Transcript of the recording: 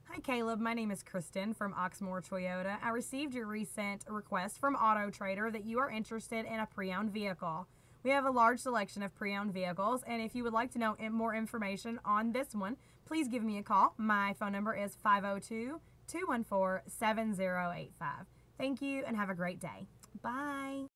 Hi Caleb, my name is Kristen from Oxmoor Toyota. I received your recent request from Auto Trader that you are interested in a pre-owned vehicle. We have a large selection of pre-owned vehicles, and if you would like to know more information on this one, please give me a call. My phone number is 502-214-7085. Thank you and have a great day. Bye.